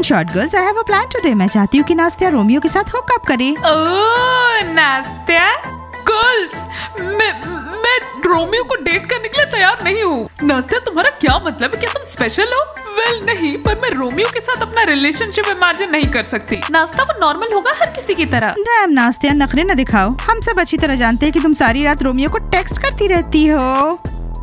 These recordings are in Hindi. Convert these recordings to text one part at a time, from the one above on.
Short girls, I have a plan today. मैं चाहती हूँ कि नास्तिया रोमियो के साथ हुक अप करे। ओह नास्तिया, गर्ल्स, मैं रोमियो को डेट करने के लिए तैयार नहीं हूँ। नास्तिया, तुम्हारा क्या मतलब है? क्या तुम स्पेशल हो? वेल नहीं, पर मैं रोमियो के साथ अपना रिलेशनशिप इमेजिन नहीं कर सकती। नास्ता वो नॉर्मल होगा हर किसी की तरह। डैम नास्तिया, नखरे न दिखाओ। हम सब अच्छी तरह जानते हैं कि तुम सारी रात रोमियो को टेक्स्ट करती रहती हो।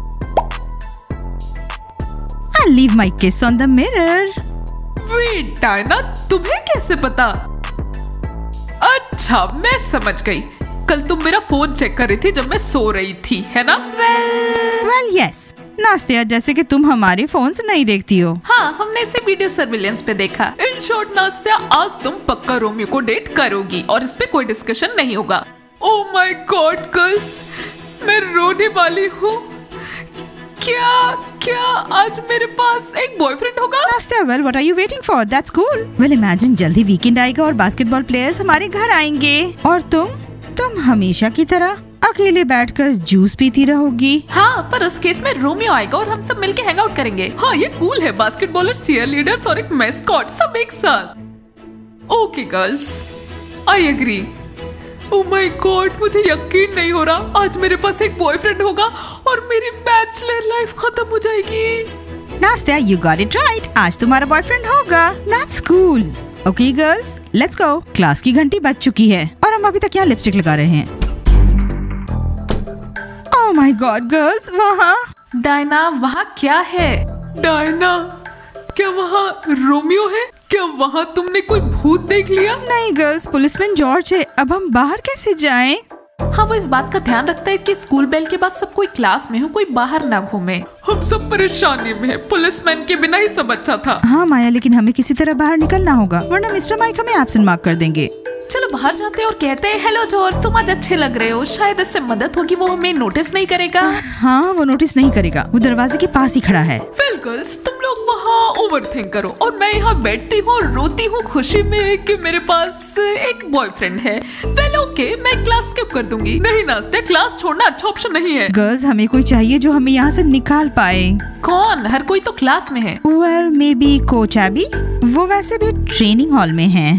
I'll leave my kiss on the mirror. Wait, Diana, तुम्हें कैसे पता? अच्छा, मैं समझ गई। कल तुम मेरा फोन चेक कर रही थी जब मैं सो रही थी, है ना? Well, yes. नास्तिया, जैसे कि तुम हमारे फोन्स नहीं देखती हो। हाँ, हमने इसे वीडियो सर्विलेंस पे देखा। इन शॉर्ट नास्तिया, आज तुम पक्का रोमियो को डेट करोगी और इस पे कोई डिस्कशन नहीं होगा। ओह माय गॉड गर्ल्स, मैं रोने वाली हूँ। क्या आज मेरे पास एक बॉयफ्रेंड होगा? Nastya, well, what are you waiting for? That's cool. Well, imagine जल्दी वीकेंड आएगा और बास्केटबॉल प्लेयर्स हमारे घर आएंगे और तुम हमेशा की तरह अकेले बैठकर जूस पीती रहोगी। हाँ, पर उस केस में रोमियो आएगा और हम सब मिलके हैंग आउट करेंगे। हाँ, ये कूल है। बास्केटबॉलर्स, चीयर लीडर्स और एक मैस्कॉट सब एक साथ। Okay girls, I agree. Oh my God, मुझे यकीन नहीं हो रहा। आज मेरे पास एक बॉयफ्रेंड होगा और मेरी बैचलर लाइफ खत्म हो जाएगी। नास्तिया, you got it right. आज तुम्हारा बॉयफ्रेंड होगा। That's cool. Okay girls, let's go. Class की घंटी बज चुकी है और हम अभी तक यहाँ लिपस्टिक लगा रहे हैं। Oh my God girls, वहाँ डायना, वहाँ क्या है? डायना, क्या वहाँ रोमियो है? क्या वहाँ तुमने कोई भूत देख लिया? नहीं गर्ल्स, पुलिसमैन जॉर्ज है। अब हम बाहर कैसे जाएं? हाँ, वो इस बात का ध्यान रखता है कि स्कूल बेल के बाद सब कोई क्लास में हो, कोई बाहर ना घूमे। हम सब परेशानी में हैं। पुलिसमैन के बिना ही सब अच्छा था। हाँ माया, लेकिन हमें किसी तरह बाहर निकलना होगा वरना मिस्टर माइक हमें एब्सेंट मार्क कर देंगे। चलो बाहर जाते हैं और कहते हैं, हेलो जॉर्ज, तुम आज अच्छे लग रहे हो। शायद इससे मदद होगी, वो हमें नोटिस नहीं करेगा। हाँ, वो नोटिस नहीं करेगा। वो दरवाजे के पास ही खड़ा है। वेल गर्ल्स, तुम लोग वहाँ ओवरथिंक करो और मैं यहाँ बैठती हूँ और रोती हूँ खुशी में कि मेरे पास एक बॉयफ्रेंड है। वेल ओके, मैं क्लास स्किप कर दूंगी। नहीं नास्तिया, क्लास छोड़ना अच्छा ऑप्शन नहीं है। गर्ल्स, हमें कोई चाहिए जो हमें यहाँ से निकाल पाए। कौन? हर कोई तो क्लास में है। Well maybe coach Abby. वो वैसे भी ट्रेनिंग हॉल में है।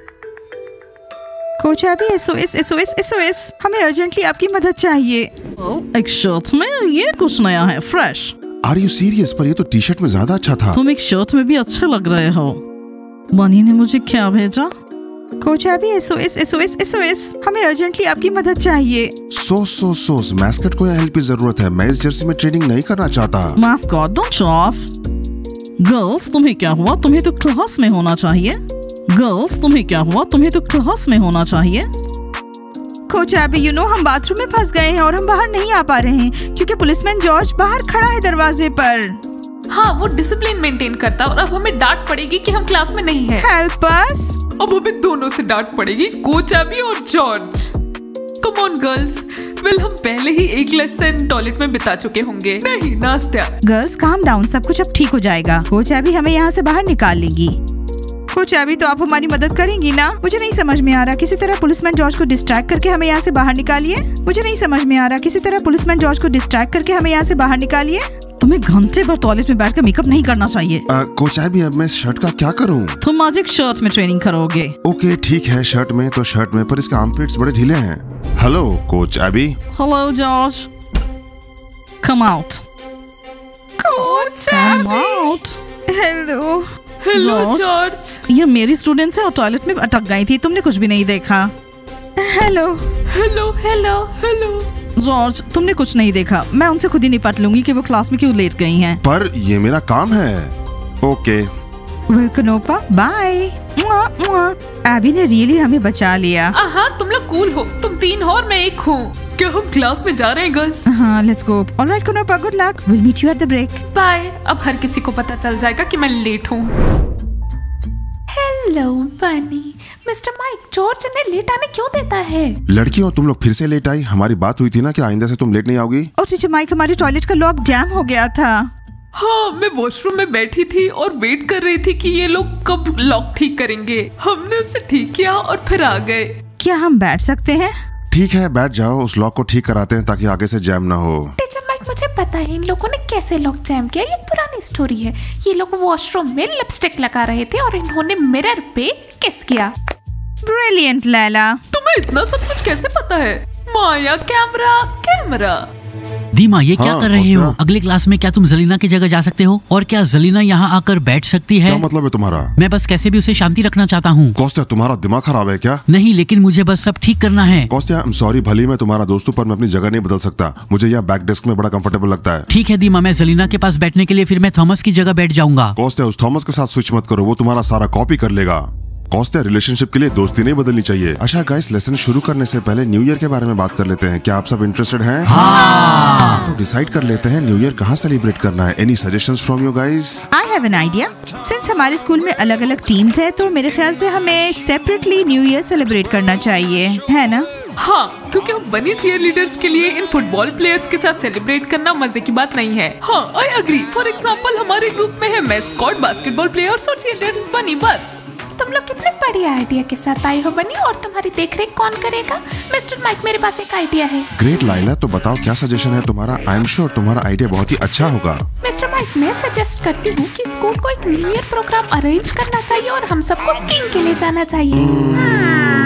Coach Abby, SOS SOS SOS, हमें अर्जेंटली आपकी मदद चाहिए। एक शर्ट में ये कुछ नया है, फ्रेश। Are you serious? पर ये तो टी शर्ट में ज्यादा अच्छा था। तुम एक शर्ट में भी अच्छे लग रहे हो। मनी ने मुझे क्या भेजा? Coach Abby, SOS SOS SOS, हमें अर्जेंटली आपकी मदद चाहिए। सोस मैस्कट को यहाँ हेल्प की जरूरत है। मैं इस जर्सी में ट्रेनिंग नहीं करना चाहता। Mascot, don't show off. Girls, तुम्हें क्या हुआ? तुम्हें तो क्लास में होना चाहिए। गर्ल्स, तुम्हें क्या हुआ? तुम्हें तो क्लास में होना चाहिए। कोच एबी, यू नो, हम बाथरूम में फंस गए हैं और हम बाहर नहीं आ पा रहे हैं क्योंकि पुलिसमैन जॉर्ज बाहर खड़ा है दरवाजे पर। हाँ, वो डिसिप्लिन मेंटेन करता है और अब हमें डांट पड़ेगी कि हम क्लास में नहीं हैं। Help us. अब हमें दोनों से डांट पड़ेगी, कोच एबी और George. Come on girls, well हम पहले ही एक लेसन टॉयलेट में बिता चुके होंगे। नहीं नास्तिया। गर्ल्स काम डाउन, सब कुछ अब ठीक हो जाएगा। कोच एबी हमें यहाँ से बाहर निकाल लेगी। कोच एबी, तो आप हमारी मदद करेंगी ना? मुझे नहीं समझ में आ रहा, किसी तरह पुलिसमैन जॉर्ज को डिस्ट्रैक्ट करके हमें यहाँ से बाहर निकालिए। मुझे नहीं समझ में आ रहा, किसी तरह पुलिसमैन जॉर्ज को डिस्ट्रैक्ट करके हमें यहाँ से बाहर निकालिए। तुम्हें घंटे भर टॉयलेट में बैठकर मेकअप नहीं करना चाहिए। कोच एबी, अब मैं शर्ट का क्या करूँ? तुम आज एक शर्ट में ट्रेनिंग करोगे। ओके ठीक है, शर्ट में तो शर्ट में, पर इसके आर्मपिट्स बड़े ढीले हैं। Hello coach Abby. Hello George, come out. Coach come Abby. Out. Hello. Hello George. ये मेरी स्टूडेंट्स है और टॉयलेट में अटक गई थी, तुमने कुछ भी नहीं देखा। Hello hello hello hello. George, तुमने कुछ नहीं देखा। मैं उनसे खुद ही निपट लूंगी कि वो क्लास में क्यों लेट गई हैं। पर ये मेरा काम है। ओके। वेल कनोपा, बाय। एबी ने रियली हमें बचा लिया। हाँ, तुम लोग कूल हो। तुम 3 हो और मैं 1 हूँ। क्या हम क्लास में जा रहे हैं गर्ल्स? हाँ, लेट्स गो। ऑलराइट कनोपा, good luck. Will meet you at the break. Bye. अब हर किसी को पता चल जाएगा कि मैं लेट हूँ। Hello Bunny. Mister Mike, George ने लेट आने क्यों देता है? लड़की, और तुम लोग फिर से लेट आई। हमारी बात हुई थी ना कि आइंदा से तुम लेट नहीं आओगी। और टीचर माइक, हमारी टॉयलेट का लॉक जैम हो गया था। हाँ, मैं वॉशरूम में बैठी थी और वेट कर रही थी कि ये लोग कब लॉक ठीक करेंगे। हमने उसे ठीक किया और फिर आ गए। क्या हम बैठ सकते हैं? ठीक है, बैठ जाओ। उस लॉक को ठीक कराते हैं ताकि आगे से जैम ना हो। टीचर माइक, मुझे पता है इन लोगों ने कैसे लॉक जैम किया। ये पुरानी स्टोरी है। ये लोग वॉशरूम में लिपस्टिक लगा रहे थे और इन्होंने मिरर पे किस किया। ब्रिलियंट लैला। तुम्हें इतना सब कुछ कैसे पता है? माया कैमरा। दीमा, ये क्या कर रहे हो? कॉस्ता। अगले क्लास में क्या तुम जलीना की जगह जा सकते हो? और क्या जलीना यहाँ आकर बैठ सकती है? क्या मतलब है तुम्हारा? मैं बस कैसे भी उसे शांति रखना चाहता हूँ। कॉस्ता, तुम्हारा दिमाग खराब है क्या? नहीं, लेकिन मुझे बस सब ठीक करना है। कॉस्ता, आई एम सॉरी, भली मैं तुम्हारा दोस्त हूं, पर मैं अपनी जगह नहीं बदल सकता। मुझे यहाँ बैक डेस्क में बड़ा कंफर्टेबल लगता है। ठीक है दीमा, मैं जलीना के पास बैठने के लिए फिर मैं थॉमस की जगह बैठ जाऊंगा। कॉस्ता, उस थॉमस के साथ स्विच मत करो, वो तुम्हारा सारा कॉपी कर लेगा। कॉस्ता, रिलेशनशिप के लिए दोस्ती नहीं बदलनी चाहिए। अच्छा गाइस, लेसन शुरू करने से पहले न्यू ईयर के बारे में बात कर लेते हैं। क्या आप सब इंटरेस्टेड हैं? हाँ। तो डिसाइड कर लेते हैं न्यू ईयर कहाँ सेलिब्रेट करना है। Any suggestions from you guys? I have an idea. Since हमारे स्कूल में अलग अलग टीम्स है तो मेरे ख्याल से हमें सेपरेटली न्यू ईयर सेलिब्रेट करना चाहिए, है ना? हाँ, क्योंकि हम बनी चीयर लीडर्स के लिए इन फुटबॉल प्लेयर्स के साथ सेलिब्रेट करना मजे की बात नहीं है। हाँ, आई एग्री। फॉर एग्जांपल हमारे ग्रुप में है मैस्कॉट, बास्केटबॉल प्लेयर्स और चीयर लीडर्स बनी। बस तुम लोग कितने बढ़िया आइडिया के साथ आए हो बनी। और तुम्हारी देखरेख कौन करेगा? मिस्टर माइक, मेरे पास एक आइडिया है। ग्रेट लाइला, तो बताओ क्या सजेशन है तुम्हारा? आई एम श्योर तुम्हारा आइडिया बहुत ही अच्छा होगा। मिस्टर माइक, मैं सजेस्ट करती हूँ कि स्कूल को एक न्यू ईयर प्रोग्राम अरेंज करना चाहिए और हम सबको स्कीइंग के लिए जाना चाहिए।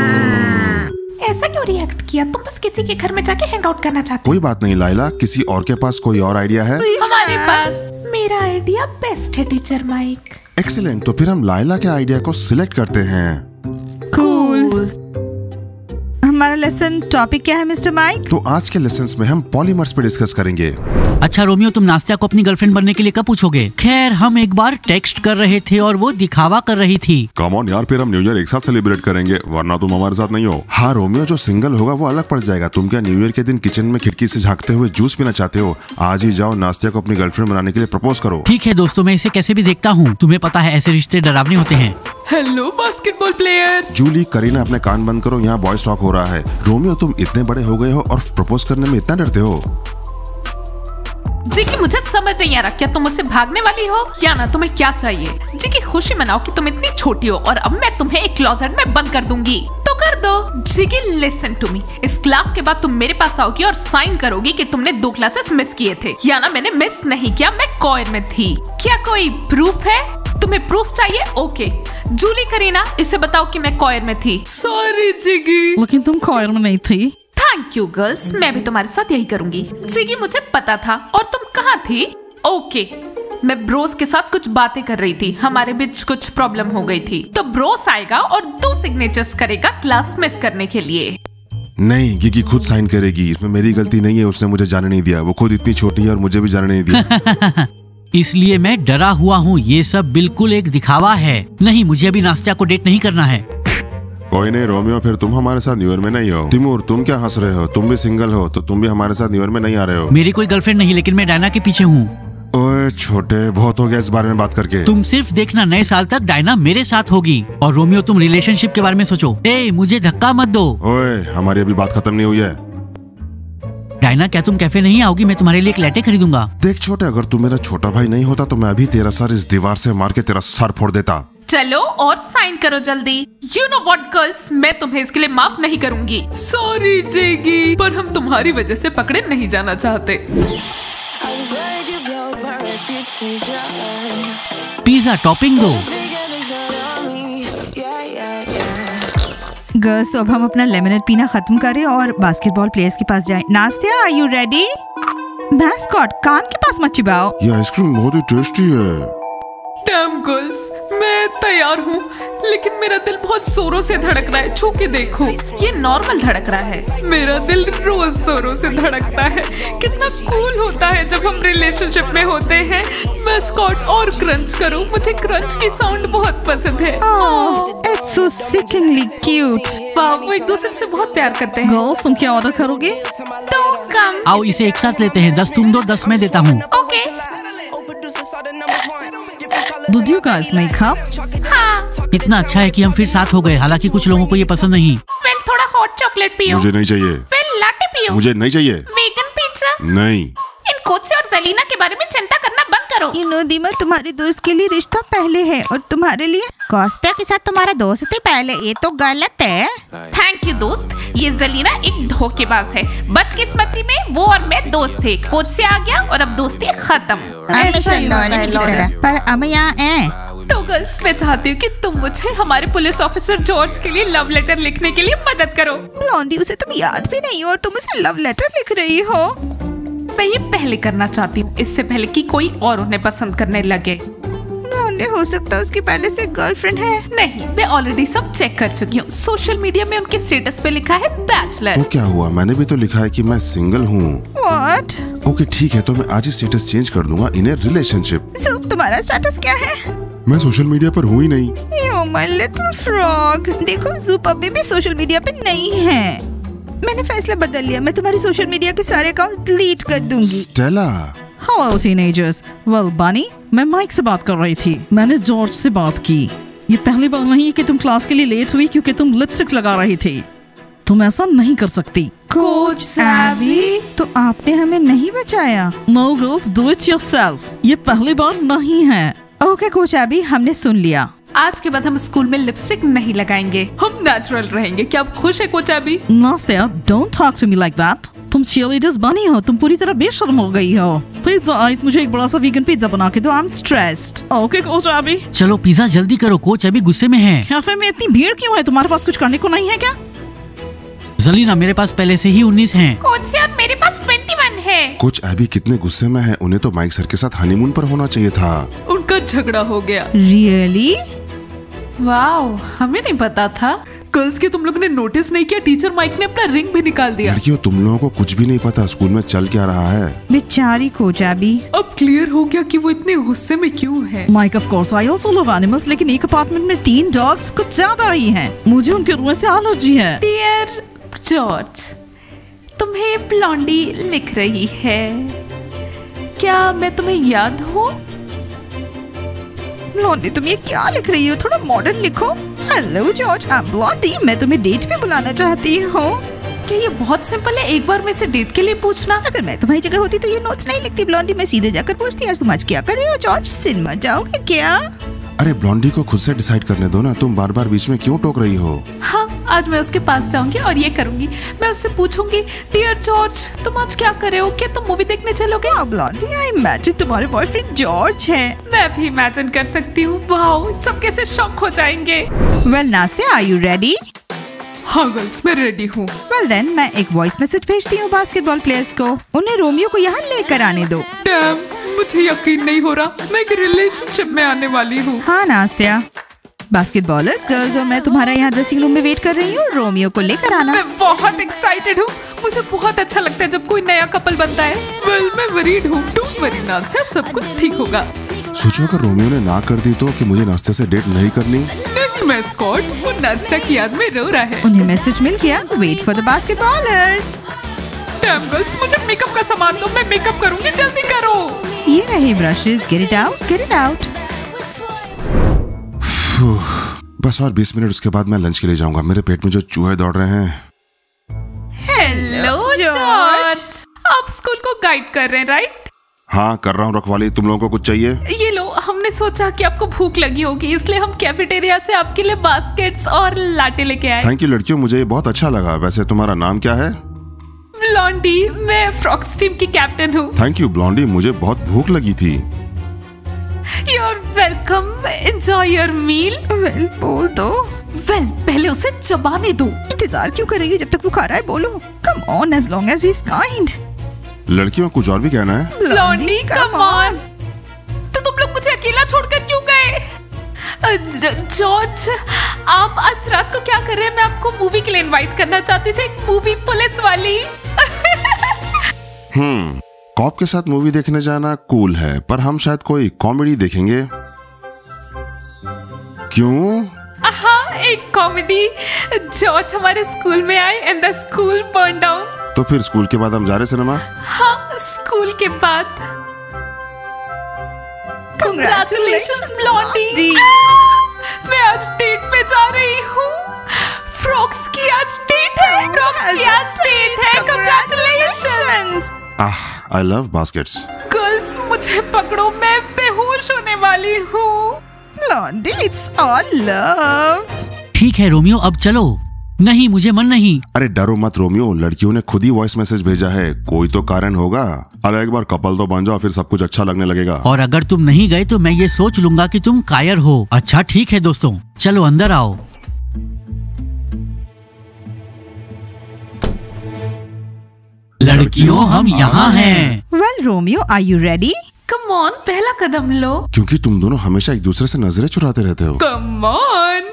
ऐसा क्यों रिएक्ट किया? तुम बस किसी के घर में जाके हैंग आउट करना चाहते कोई बात नहीं लाइला, किसी और के पास कोई और आइडिया है? हो? हमारे पास मेरा आइडिया बेस्ट है टीचर माइक। एक्सीलेंट, तो फिर हम लाइला के आइडिया को सिलेक्ट करते हैं। कूल। हमारा लेसन टॉपिक क्या है मिस्टर माइक? तो आज के लेसन्स में हम पॉलीमर्स पे डिस्कस करेंगे। अच्छा रोमियो, तुम नास्तिया को अपनी गर्लफ्रेंड बनने के लिए कब पूछोगे? खैर, हम एक बार टेक्स्ट कर रहे थे और वो दिखावा कर रही थी। कम ऑन यार, फिर हम न्यू ईयर एक साथ सेलिब्रेट करेंगे, वरना तुम हमारे साथ नहीं हो। हाँ रोमियो, जो सिंगल होगा वो अलग पड़ जाएगा। तुम क्या न्यू ईयर के दिन किचन में खिड़की से झांकते हुए जूस पीना चाहते हो? आज ही जाओ नास्तिया को अपनी गर्लफ्रेंड बनाने के लिए प्रपोज करो। ठीक है दोस्तों, मैं इसे कैसे भी देखता हूँ। तुम्हें पता है ऐसे रिश्ते डरावने होते हैं। Hello basketball players. Julie, Kareena, अपने कान बंद करो, यहाँ बॉयज टॉक हो रहा है। रोमियो, तुम इतने बड़े हो गए हो और प्रपोज करने में इतना डरते हो? जी की मुझे समझ नहीं आ रहा, क्या तुम मुझसे भागने वाली हो या ना? तुम्हें क्या चाहिए? जी की खुशी मनाओ कि तुम इतनी छोटी हो और अब मैं तुम्हें एक क्लोजेट में बंद कर दूंगी। तो कर दो। जी की लिसन टू मी, इस क्लास के बाद तुम मेरे पास आओगी और साइन करोगी कि तुमने 2 क्लासेस मिस किए थे। या ना मैंने मिस नहीं किया, मैं कोयर में थी। क्या कोई प्रूफ है? तुम्हें प्रूफ चाहिए? ओके। जूली, करीना, इसे बताओ कि मैं कोयर में थी। Sorry Ziggy. लेकिन तुम खोयर में नहीं थी। थैंक यू गर्ल्स, मैं भी तुम्हारे साथ यही करूंगी। जिगी, मुझे पता था। और तुम कहाँ थी? ओके, मैं ब्रोस के साथ कुछ बातें कर रही थी। हमारे बीच कुछ प्रॉब्लम हो गई थी, तो ब्रोस आएगा और 2 सिग्नेचर्स करेगा क्लास मिस करने के लिए। नहीं, गिगी खुद साइन करेगी, इसमें मेरी गलती नहीं है। उसने मुझे जाने नहीं दिया, वो खुद इतनी छोटी है और मुझे भी जाने नहीं दिया। इसलिए मैं डरा हुआ हूँ। ये सब बिल्कुल एक दिखावा है। नहीं, मुझे अभी नास्तिया को डेट नहीं करना है। कोई नहीं रोमियो, फिर तुम हमारे साथ न्यू ईयर में नहीं हो। तिमूर, तुम क्या हंस रहे हो? तुम भी सिंगल हो तो तुम भी हमारे साथ न्यू ईयर में नहीं आ रहे हो। मेरी कोई गर्लफ्रेंड नहीं, लेकिन मैं डायना के पीछे हूँ। ओए छोटे, बहुत हो गया इस बारे में बात करके। तुम सिर्फ देखना, नए साल तक डायना मेरे साथ होगी। और रोमियो, तुम रिलेशनशिप के बारे में सोचो। ए, मुझे धक्का मत दो। ओए, हमारी अभी बात खत्म नहीं हुई है। डायना, क्या तुम कैफे नहीं आओगी? मैं तुम्हारे लिए एक लैटे खरीदूंगा। देख छोटे, अगर तू मेरा छोटा भाई नहीं होता तो मैं अभी तेरा सर इस दीवार से मार के तेरा सर फोड़ देता। चलो और साइन करो जल्दी। यू नो व्हाट गर्ल्स, मैं तुम्हें इसके लिए माफ नहीं करूंगी। सॉरी जेगी, पर हम तुम्हारी वजह से पकड़े नहीं जाना चाहते। पिज्जा टॉपिंग दो। गर्ल्स, तो अब हम अपना लेमनेड पीना खत्म करें और बास्केटबॉल प्लेयर्स के पास जाएं। Nastya, are you ready? Mascot, कान के पास मत चिबाओ। ये आइसक्रीम बहुत ही टेस्टी है। डैम गर्ल्स, मैं तैयार हूँ, लेकिन मेरा दिल बहुत जोरों से धड़क रहा है। छू के देखो, ये नॉर्मल धड़क रहा है। मेरा दिल रोज जोरों से धड़कता है। कितना कूल होता है जब हम रिलेशनशिप में होते हैं। मैस्कॉट, और क्रंच करो, मुझे क्रंच की साउंड बहुत पसंद है। It's so sickeningly cute. वाह, वो एक दूसरे से बहुत प्यार करते हैं। गर्ल्स, तुम क्या ऑर्डर करोगे? तो कम। आओ इसे एक साथ लेते हैं। 10 तुम दो, 10 मैं देता हूँ। Okay. Would you guys make up? हाँ। इतना अच्छा है कि हम फिर साथ हो गए। हालांकि कुछ लोगों को ये पसंद नहीं। वेल, थोड़ा हॉट चॉकलेट पियो। मुझे नहीं चाहिए। वेल, लाटे पियो। मुझे नहीं चाहिए। Vegan pizza. नहीं। इन कोच से और जलीना के बारे में चिंता करना बंद करो। दीमा, तुम्हारे दोस्त के लिए रिश्ता पहले है और तुम्हारे लिए कोस्टा के साथ तुम्हारा दोस्त ही पहले। ये तो गलत है। थैंक यू दोस्त। ये जलीना एक धोखेबाज है। बदकिस्मती में वो और मैं दोस्त थे, कोच से आ गया और अब दोस्ती खत्म। ऐसा ही होता है लॉरेन। पर अब यहाँ है। तो गर्ल्स, मैं चाहती हूँ कि तुम मुझे हमारे पुलिस ऑफिसर जॉर्ज के लिए लव लेटर लिखने के लिए मदद करो। ब्लॉन्डी, उसे तुम याद भी नहीं हो और तुम उसे लव लेटर लिख रही हो। मैं ये पहले करना चाहती हूँ, इससे पहले कि कोई और उन्हें पसंद करने लगे। ब्लॉन्डी, हो सकता है उसकी पहले से गर्लफ्रेंड है। नहीं, मैं ऑलरेडी सब चेक कर चुकी हूँ। सोशल मीडिया में उनके स्टेटस पे लिखा है बैचलर। तो क्या हुआ, मैंने भी तो लिखा है कि मैं सिंगल हूँ। What? ओके ठीक है, तो मैं आज ही स्टेटस चेंज कर दूंगा इन रिलेशनशिप। ज़ूप, तुम्हारा स्टेटस क्या है? मैं सोशल मीडिया पर हूँ ही नहीं। You my little frog। देखो, ज़ूप अभी भी सोशल मीडिया पे नहीं है। मैंने फैसला बदल लिया, मैं तुम्हारी सोशल मीडिया के सारे अकाउंट डिलीट कर दूंगी। स्टेला। Hello teenagers. वेल बनी, मैं माइक से बात कर रही थी। मैंने जॉर्ज से बात की। ये पहली बार नहीं कि तुम क्लास के लिए लेट हुई क्योंकि तुम लिपस्टिक लगा रही थी। तुम ऐसा नहीं कर सकती। कोच सैबी, तो आपने हमें नहीं बचाया। No girls, do it yourself. ये पहली बार नहीं है। ओके कोच अभी, हमने सुन लिया। आज के बाद हम स्कूल में लिपस्टिक नहीं लगाएंगे, हम नेचुरल रहेंगे। क्या आप खुश है कोच अभी? Nastya, don't talk to me like that. तुम चीयरलीडर्स बनी हो, तुम पूरी तरह बेशर्म हो गई हो। पिज्जा आइस, मुझे एक बड़ा सा वीगन पिज्जा बना के दो। I am stressed. Okay coach अभी। चलो पिज्जा जल्दी करो, कोच अभी गुस्से में है। कैफे में इतनी भीड़ क्यों है? तुम्हारे पास कुछ करने को नहीं है क्या? जलीना, मेरे पास पहले से ही 19 हैं। कोच सर, मेरे पास 21 है। कोच अभी कितने गुस्से में है। उन्हें तो माइक सर के साथ हनीमून पर होना चाहिए था। उनका झगड़ा हो गया। रियली? वाओ, हमें नहीं पता था। गर्ल्स के तुम लोग ने नोटिस नहीं किया, टीचर माइक ने अपना रिंग भी निकाल दिया। लड़कियों, तुम लोगों को कुछ भी नहीं पता स्कूल में चल क्या रहा है। बेचारी कोच अभी। अब क्लियर हो गया कि वो इतने गुस्से में क्यों है। Mike, of course I also love animals, लेकिन एक अपार्टमेंट में 3 डॉग्स कुछ ज्यादा ही हैं। मुझे उनके रोए से एलर्जी है। डियर जॉर्ज, तुम्हें ब्लॉन्डी लिख रही है। क्या मैं तुम्हें याद हूँ? ब्लॉन्डी, तुम ये क्या लिख रही हो? थोड़ा मॉडर्न लिखो। Hello George, I am Blondie, मैं तुम्हें डेट पे बुलाना चाहती हूँ। क्या ये बहुत सिंपल है? एक बार मेरे से डेट के लिए पूछना। अगर मैं तुम्हारी जगह होती तो ये नोट्स नहीं लिखती ब्लॉन्डी, मैं सीधे जाकर पूछती। आज तुम आज क्या कर रहे हो जॉर्ज? सिनेमा जाओगे क्या? अरे ब्लॉन्डी को खुद से डिसाइड करने दो ना, तुम बार बार बीच में क्यों टोक रही हो? हाँ, आज मैं उसके पास जाऊंगी और ये करूंगी। मैं उससे पूछूंगी, डियर जॉर्ज, तुम आज क्या कर रहे हो? क्या तुम मूवी देखने चलोगे? ब्लॉन्डी, आई इमेजिन तुम्हारे बॉयफ्रेंड जॉर्ज है। मैं भी इमेजिन कर सकती हूँ। वाओ, सब कैसे शॉक हो जाएंगे। Well Nastya, are you ready? हाँ गर्ल्स, मैं रेडी हूँ। वेल देन, मैं एक वॉइस मैसेज भेजती हूँ बास्केटबॉल प्लेयर्स को। उन्हें रोमियो को यहाँ लेकर आने दो। डैम, मुझे यकीन नहीं हो रहा, मैं एक रिलेशनशिप में आने वाली हूँ। हाँ नास्तिया, बास्केटबॉलर्स, गर्ल्स और मैं तुम्हारा यहाँ ड्रेसिंग रूम में वेट कर रही हूँ। रोमियो को लेकर आना। मैं बहुत एक्साइटेड हूँ। मुझे बहुत अच्छा लगता है जब कोई नया कपल बनता है। वेल, मैं वरीड हूँ। डोंट वरी नास्तिया, सब कुछ ठीक होगा। सोचो अगर रोमियो ने ना कर दी तो कि मुझे नाश्ते से डेट नहीं करनी। नहीं मैस्कॉट, वो नास्तिया की याद में रो रहा है। उन्हें मैसेज मिल गया, wait for the basketballers. Damn girls, मुझे मेकअप का सामान दो, मैं मेकअप करूंगी, जल्दी करो। ये रहे brushes, get it out, get it out. बस और 20 मिनट, उसके बाद मैं लंच के लिए जाऊंगा। मेरे पेट में जो चूहे दौड़ रहे हैं। हेलो जॉर्ज, आप स्कूल को गाइड कर रहे हैं राइट? हाँ कर रहा हूँ रखवाली। तुम लोगों को कुछ चाहिए? ये लो, हमने सोचा कि आपको भूख लगी होगी, इसलिए हम कैफेटेरिया से आपके लिए बास्केट्स और लाटे लेके आए। थैंक यू लड़कियों, मुझे ये बहुत अच्छा लगा। वैसे तुम्हारा नाम क्या है? ब्लॉन्डी, मैं फ्रॉक्स टीम की कैप्टन हूँ। थैंक यू ब्लॉन्डी, मुझे बहुत भूख लगी थी। You're welcome. Enjoy your meal. Well बोल दो। वेल, पहले उसे चबाने दो। इंतजार क्यों कर रही है जब तक वो खा रहा है? बोलो। Come on, as long as he is kind. लड़कियों कुछ और भी कहना है? Blondie, come on. तो तुम लोग मुझे अकेला छोड़कर क्यों गए? जॉर्ज, आप आज रात को क्या कर रहे हैं? मैं आपको मूवी के लिए इनवाइट करना चाहती थी, एक मूवी पुलिस वाली। कॉप के साथ मूवी देखने जाना कूल है, पर हम शायद कोई कॉमेडी देखेंगे। क्यों? हाँ, एक कॉमेडी। जॉर्ज हमारे स्कूल में आए and the school burn down. तो फिर स्कूल के बाद हम जा रहे सिनेमा? हाँ, स्कूल के बाद। Congratulations, Blondie. मैं आज डेट पे जा रही हूँ। फ्रॉक्स की आज डेट है। फ्रॉक्स की आज डेट है। Congratulations। I love baskets. Girls मुझे पकड़ो, मैं बेहोश होने वाली हूँ। Blondie, it's all love. ठीक है रोमियो, अब चलो। नहीं, मुझे मन नहीं। अरे डरो मत रोमियो, लड़कियों ने खुद ही वॉइस मैसेज भेजा है, कोई तो कारण होगा। अरे एक बार कपल तो बन जाओ, फिर सब कुछ अच्छा लगने लगेगा। और अगर तुम नहीं गए तो मैं ये सोच लूंगा कि तुम कायर हो। अच्छा ठीक है दोस्तों, चलो अंदर आओ। लड़कियों, हम यहाँ हैं। Well Romeo, are you ready? Come on, पहला कदम लो। क्योंकि तुम दोनों हमेशा एक दूसरे से नजरें चुराते रहते हो। Come on.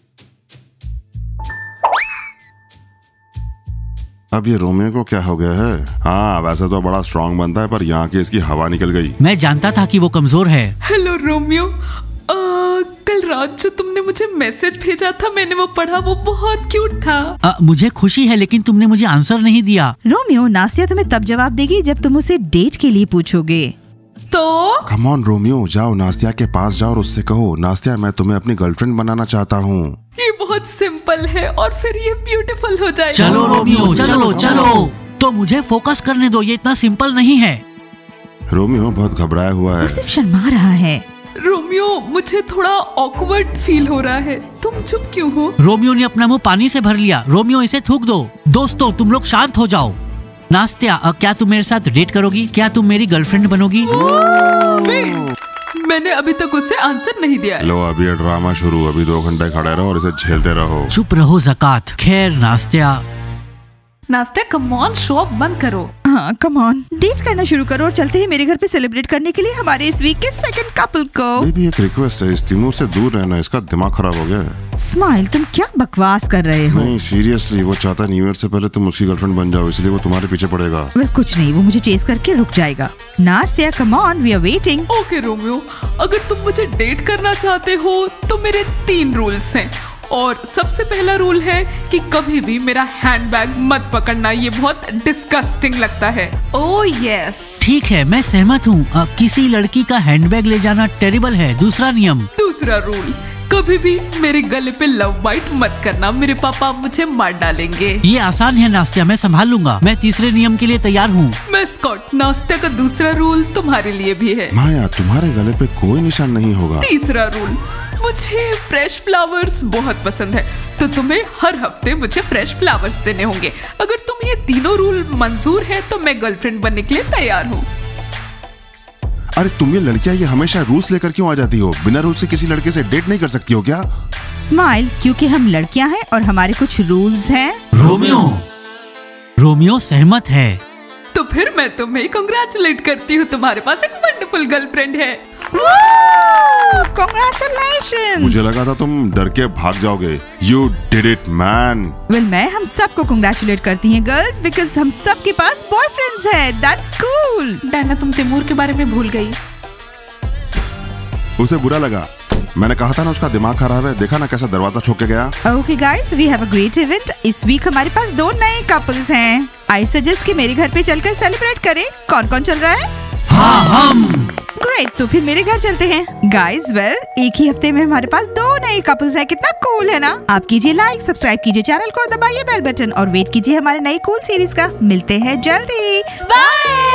अब ये रोमियो को क्या हो गया है? हाँ वैसे तो बड़ा स्ट्रांग बनता है, पर यहाँ की इसकी हवा निकल गई। मैं जानता था कि वो कमजोर है। हेलो रोमियो, कल रात जो तुमने मुझे मैसेज भेजा था, मैंने वो पढ़ा, वो बहुत क्यूट था। मुझे खुशी है, लेकिन तुमने मुझे आंसर नहीं दिया। रोमियो, नास्तिया तुम्हें तब जवाब देगी जब तुम उसे डेट के लिए पूछोगे। तो कम ऑन रोमियो, जाओ नास्तिया के पास जाओ और उससे कहो, नास्तिया मैं तुम्हें अपनी गर्लफ्रेंड बनाना चाहता हूँ। ये बहुत सिंपल है और फिर ये ब्यूटीफुल हो जाएगा। चलो रोमियो, चलो चलो। तो मुझे फोकस करने दो, ये इतना सिंपल नहीं है। रोमियो बहुत घबराया हुआ है। वो सिर्फ शर्मा रहा है। रोमियो, मुझे थोड़ा ऑकवर्ड फील हो रहा है, तुम चुप क्यों हो? रोमियो ने अपना मुंह पानी से भर लिया। रोमियो, इसे थूक दो। दोस्तों तुम लोग शांत हो जाओ। नास्तिया, क्या तुम मेरे साथ डेट करोगी? क्या तुम मेरी गर्लफ्रेंड बनोगी? मैंने अभी तक उसे आंसर नहीं दिया। लो अभी ये ड्रामा शुरू, अभी 2 घंटे खड़े रहो और इसे झेलते रहो। चुप रहो ज़कात। खैर Nastya. Nastya come on, show off बंद करो। हाँ कम ऑन, डेट करना शुरू करो और चलते हैं मेरे घर पे सेलिब्रेट करने के लिए हमारे इस वीक के सेकंड कपल को। बेबी एक रिक्वेस्ट है, इस तिमूर से दूर रहना, इसका दिमाग खराब हो गया है। स्माइल, तुम क्या बकवास कर रहे हो? नहीं सीरियसली, वो चाहता है न्यू ईयर से पहले तुम उसकी गर्लफ्रेंड बन जाओ, इसलिए वो तुम्हारे पीछे पड़ेगा। वेल कुछ नहीं, वो मुझे चेस करके रुक जाएगा। Nastya come on, we are waiting. Okay Romeo, अगर तुम मुझे डेट करना चाहते हो तो मेरे 3 रूल्स हैं। और सबसे पहला रूल है कि कभी भी मेरा हैंडबैग मत पकड़ना, ये बहुत डिस्गस्टिंग लगता है। Oh yes. ठीक है, मैं सहमत हूँ। किसी लड़की का हैंडबैग ले जाना टेरिबल है। दूसरा नियम। दूसरा रूल, कभी भी मेरे गले पे लव बाइट मत करना, मेरे पापा मुझे मार डालेंगे। ये आसान है नास्तिया, मैं संभाल लूंगा। मैं तीसरे नियम के लिए तैयार हूँ। मैं स्कॉट, नास्तिया का दूसरा रूल तुम्हारे लिए भी है। माया, तुम्हारे गले पे कोई निशान नहीं होगा। तीसरा रूल, मुझे फ्रेश फ्लावर्स बहुत पसंद है, तो तुम्हें हर हफ्ते मुझे फ्रेश फ्लावर्स देने होंगे। अगर तुम्हें ये तीनों रूल मंजूर है तो मैं गर्लफ्रेंड बनने के लिए तैयार हूँ। अरे तुम ये लड़कियां ये हमेशा रूल्स लेकर क्यों आ जाती हो? बिना रूल से किसी लड़के से डेट नहीं कर सकती हो क्या? स्माइल, क्योंकि हम लड़कियां हैं और हमारे कुछ रूल्स हैं। रोमियो सहमत है। तो फिर मैं तुम्हें कंग्रेचुलेट करती हूँ, तुम्हारे पास एक वंडरफुल गर्लफ्रेंड है। Congratulations! मुझे लगा था तुम डर के भाग जाओगे। You did it, man. Well मैं हम सबको कंग्रेचुलेट करती हैं गर्ल्स, बिकॉज हम सब के पास बॉयफ्रेंड्स हैं। That's cool. डायना, तुम तिमूर के बारे में भूल गई। उसे बुरा लगा। मैंने कहा था ना उसका दिमाग खराब है, देखा ना कैसा दरवाजा ठोक के गया। Okay guys, we have a great event. इस वीक हमारे पास 2 नए कपल्स हैं। I suggest कि मेरे घर पे चलकर सेलिब्रेट करें। कौन कौन चल रहा है? हाँ हम। ग्रेट, तो फिर मेरे घर चलते हैं। गाइज वेल एक ही हफ्ते में हमारे पास 2 नए कपल्स हैं। कितना कूल है ना? आप कीजिए लाइक, सब्सक्राइब कीजिए चैनल को और दबाइए बेल बटन और वेट कीजिए हमारे नई कूल सीरीज का। मिलते हैं जल्दी। बाय।